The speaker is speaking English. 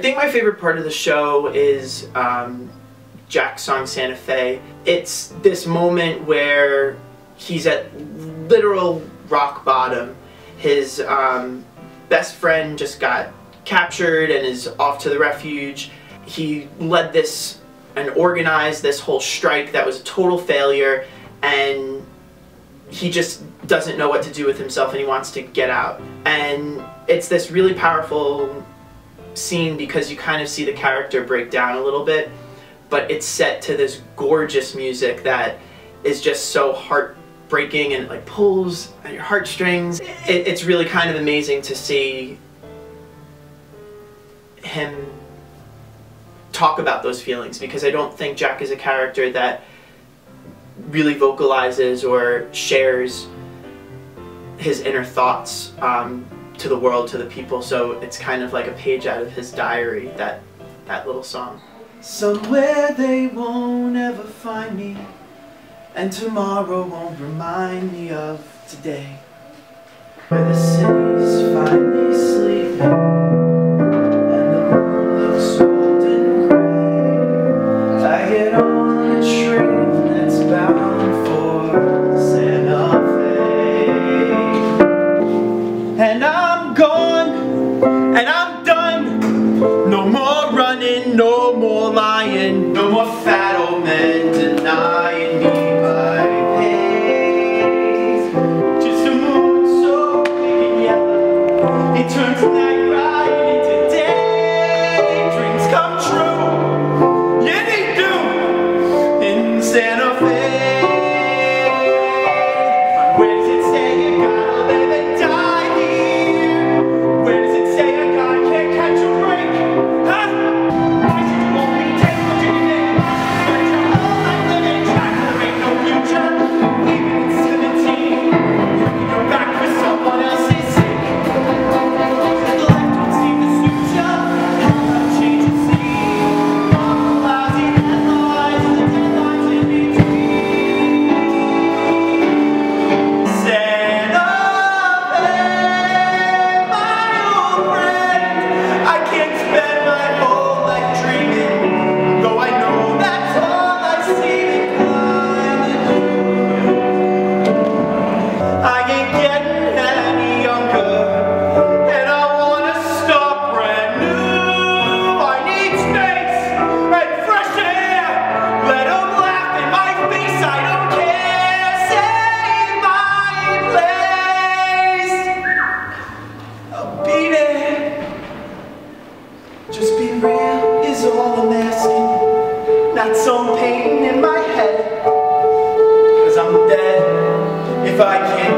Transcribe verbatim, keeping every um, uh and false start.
think my favorite part of the show is um, Jack's song Santa Fe. It's this moment where he's at literal rock bottom. His um, best friend just got captured and is off to the refuge. He led this and organized this whole strike that was a total failure, and he just doesn't know what to do with himself and he wants to get out. And it's this really powerful scene because you kind of see the character break down a little bit, but it's set to this gorgeous music that is just so heartbreaking and it like pulls at your heartstrings. It, it's really kind of amazing to see him talk about those feelings, because I don't think Jack is a character that really vocalizes or shares his inner thoughts um, to the world, to the people, so it's kind of like a page out of his diary, that, that little song. Somewhere they won't ever find me, and tomorrow won't remind me of today, where the city's finally sleeping. And I'm gone, and I'm done. No more running, no more lying, no more fat old men denying me my pace. Just a moon so big and yellow, it turns night right into day. Dreams come true, yeah they do, in Santa Fe. Just be real is all I'm asking, not some pain in my head, 'cause I'm dead if I can't